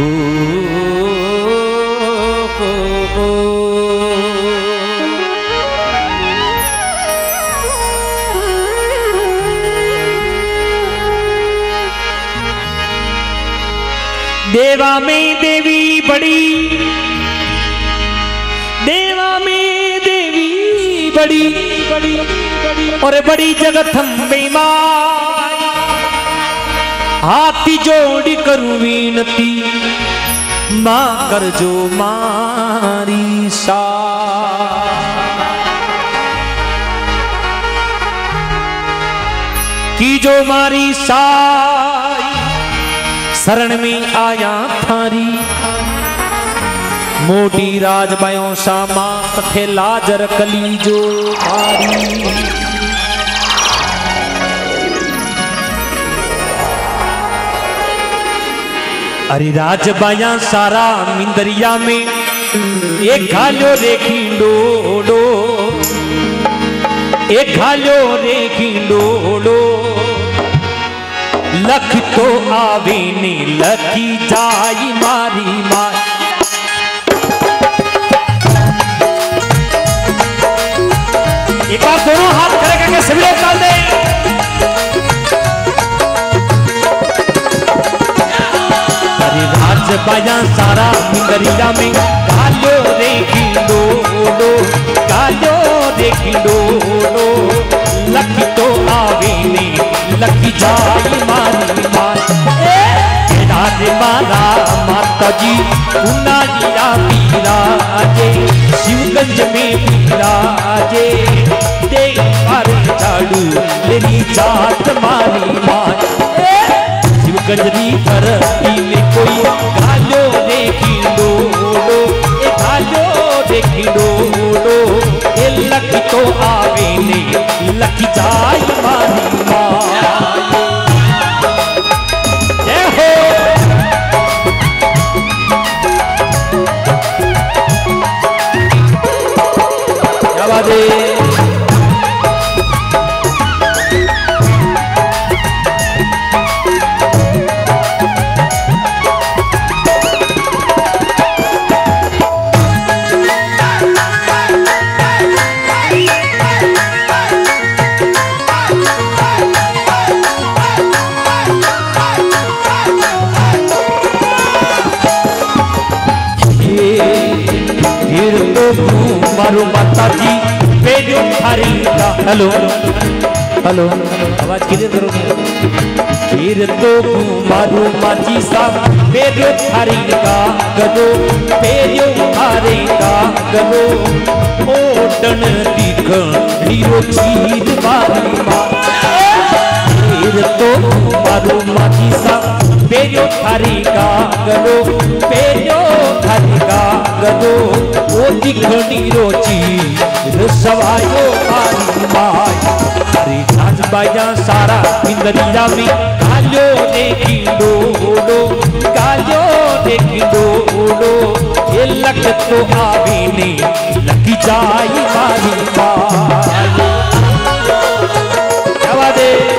देवा में देवी बड़ी, देवा में देवी बड़ी, और बड़ी जगत अम्बे मां, हाथी जोड़ी करूं विनती, मां कर जो मारी सा। की जो मारी सा शरण में आया थारी, मोटी राजबायों सामा तथे लाजर कली जो मारी। अरे राजबाया सारा मिंदरिया में एक घालो रेखी डोडो, एक घालो रेखी डोडो, लख तो आवे ने लखी जाई मारी मार। एक बार दोनों हाथ खड़े करके सभी लोग डाल दे। अरे राजबाया सारा मिंदरिया में कालो रेखी डोडो, कालो रेखी डोडो, लख तो आवे ने लखी जाई मारी मार। राधे मारा माता जी उन्नाजिया पीराजे, शिवगंज में पीराजे, देख पर झाड़ू लेनी जात मारी मार। शिवगंजनी धरती में कोई घालो देखी डोडो, ए घालो देखी डोडो, ए लख तो आवे ने लखी जाई मारी मार। जय हो क्या बात है। मारो माता जी पेड़ो थारी का, हेलो हेलो आवाज किधर करो। फिर तो मारो माची सा पेड़ो थारी का गदो, पेड़ो थारे का गदो, ओटन दिखन हीरो चीर मारी मार। फिर तो मारो माची सा पेड़ो थारी का गदो, पेड़ो थारी का गदो, ओ दिखनी रोची सवायो मारी माय। अरे राजबाया सारा मिंदरिया में कालो देखी डोडो, कालो देखी डोडो, ये लख तो आवे ने लखी जाई मारी माय। क्या बात है।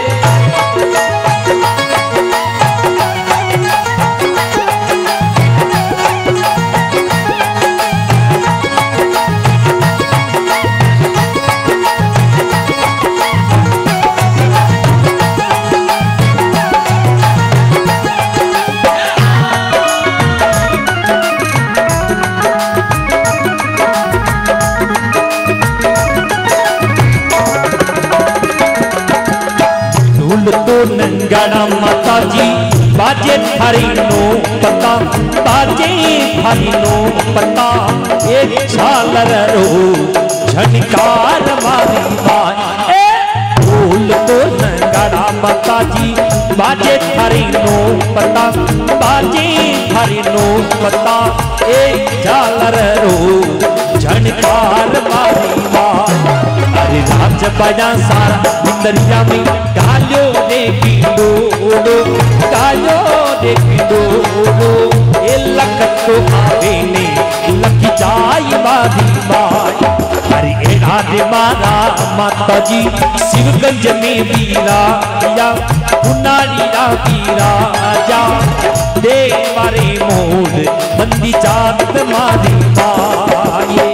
तो नंगाड़ा माता जी बाजे थारी नो पता, बाजे थारी नो पता, एक झालर रो झनकार मारी मार। बोल तो नंगाड़ा माता जी बाजे थारी नो पता, बाजे थारी नो पता, एक झालर रो झनकार मारी मार। अरे राजबाया सारा मिंदरिया में कालो देखी डोडो, कालो देखी डोडो, ये लख तो आवे ने लखी जाई मारी मार। अरे राधे मारा माता जी शिवगंज में वीरा या उनाड़ी रा वीरा जा दे मारे मोड़ बंदी जात मारी माये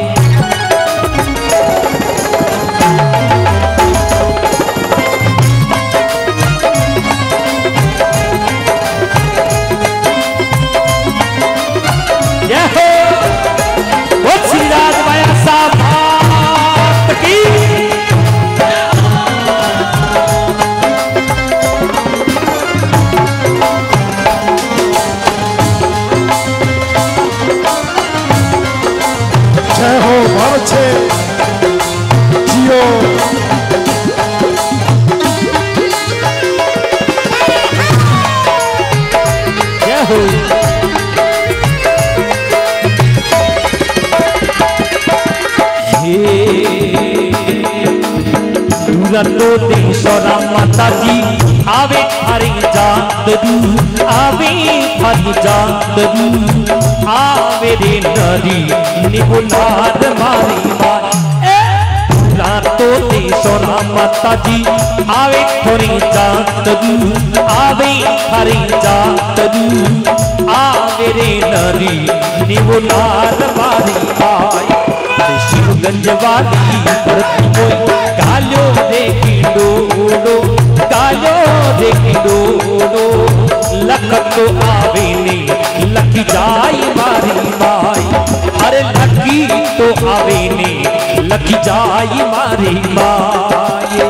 तो देशोरा माता जी आवे हरी जादू आवे हरी जादू आवे रे नदी निबुलाद मारी मार तो देशोरा माता जी आवे हरी जादू आवे हरी जादू आवे रे नदी निबुलाद मारी मार शिवगंज वाली कालो देखी डोडो कालो देखी डोडो लख तो आवे ने लखी जाई मारी माई अरे लखी तो आवे ने लखी जाई मारी माई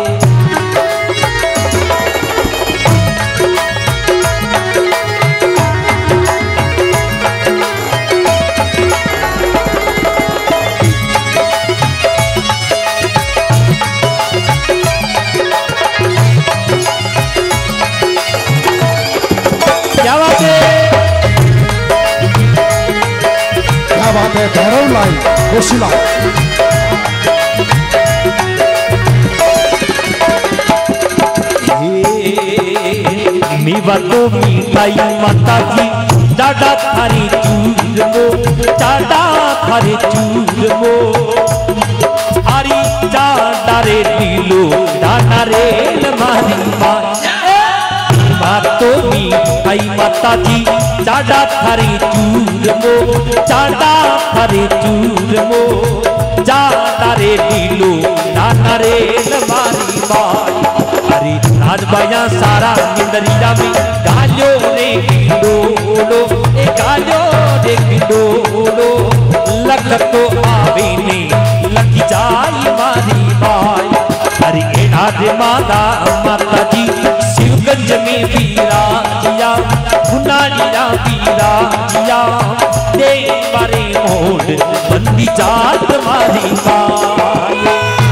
भैरव लाई कोशिला मीवा तो मीठाई माता जी डाडा थारी चूर मो डाडा थारी चूर मो हरी डाडा रे लीलो डाडा रे मारी तो मीठाई माता जी डाडा थारी चूर मो डाडा थारी चूर मो डाडा रे लीलो डाडा रे मारी माई अरे राज बाया सारा निंदरिया में गालो रे डोलो ए गालो रे डोलो लख तो आवे ने लखी जाई मारी माई अरे एड़ा दे माता माता जी शिवगंज में वीरा जिया उनाड़ी रा वीरा जिया दे मारे मोड़ बंदी जात मारी माई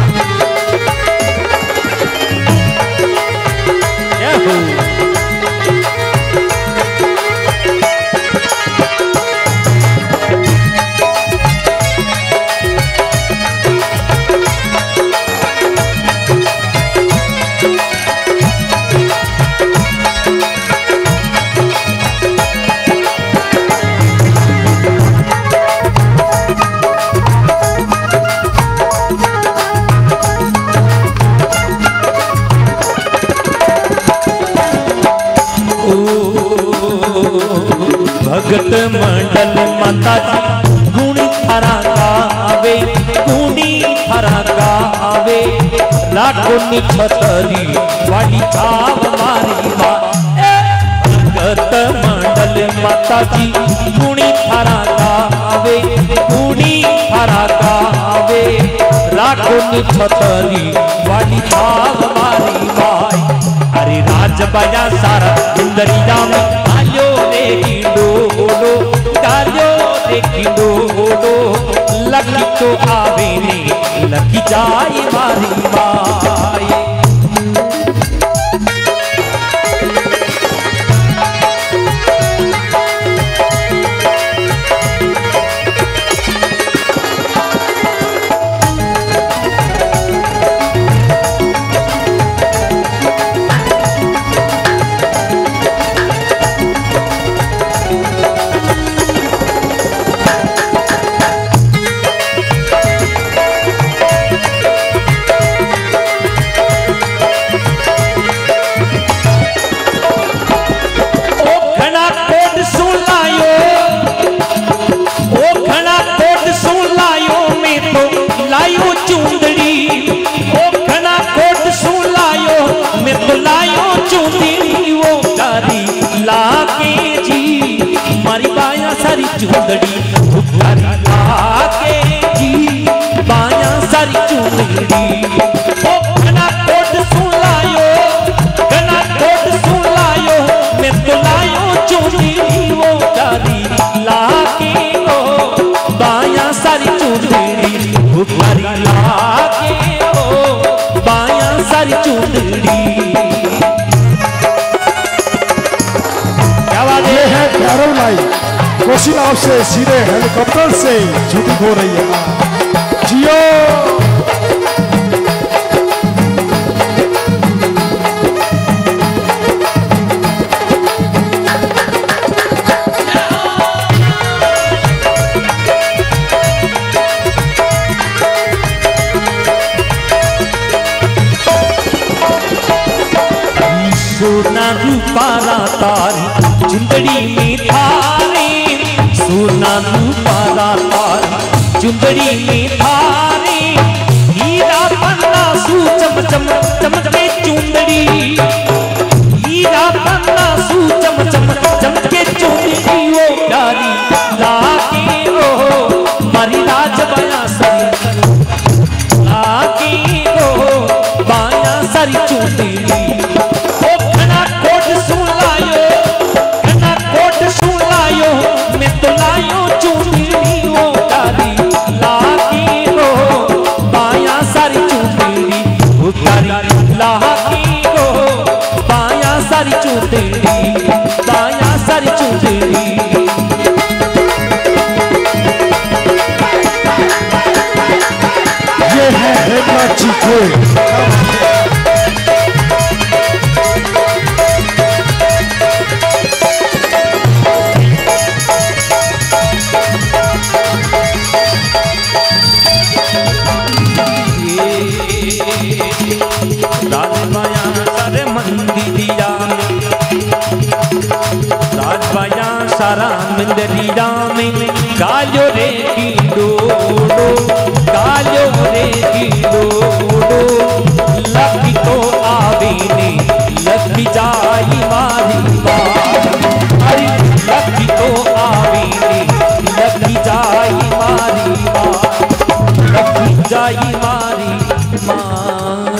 भगत मंडल माता जी गुणी थारा गावे गुणी थारा गावे लाखों निछतरी वाली छाव मारी माँ भगत मंडल माता जी गुणी थारा गावे गुणी थारा गावे लाखों निछतरी वाली छाव मारी माई अरे राज बजा सारा सुंदरिया में आयो रे डोलो कालो रे डोलो लखी तो आवे ने लखी जाए मारी माई बाया सारी चूंदड़ी भुखारी लाके जी बाया सारी चूंदड़ी ओ गना कोट सुन लायो गना कोट सुन लायो मैं तो लायो चूंदड़ी वो तारी लाके ओ बाया सारी चूंदड़ी भुखारी लाके ओ बाया सारी चूंदड़ी। ये है भैरव लाई कोशिला से सीधे हेलीकॉप्टर से शूटिंग हो रही है जियो। सोना रूपारा तारी चुंदड़ी में थारे सोना रूपारा तारी चुंदड़ी में थारे हीरा पन्ना सू चम चम चमके चुंदड़ी हीरा पन्ना सू चम चम चमके चुंदड़ी वो प्यारी लाके ओ मारी राज बया सरी लाके ओ बाया सारी चुंदड़ी लाकी को बाया सारी चूंदड़ी बाया सारी चूंदड़ी। ये है हेमराज जी को राजबाया सारे मंदिरिया राजबाया सारा मंदिरिया में गालो रे की डोडो गालो रे की डोडो लकी तो आवे ने लकी जाई मारी बात अरे लकी तो आवे ने लकी जाई मारी बात लकी जाई मारी माँ।